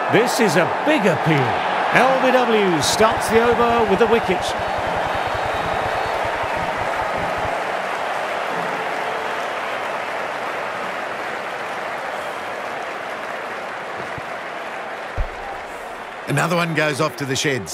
This is a big appeal. LBW starts the over with the wicket. Another one goes off to the sheds.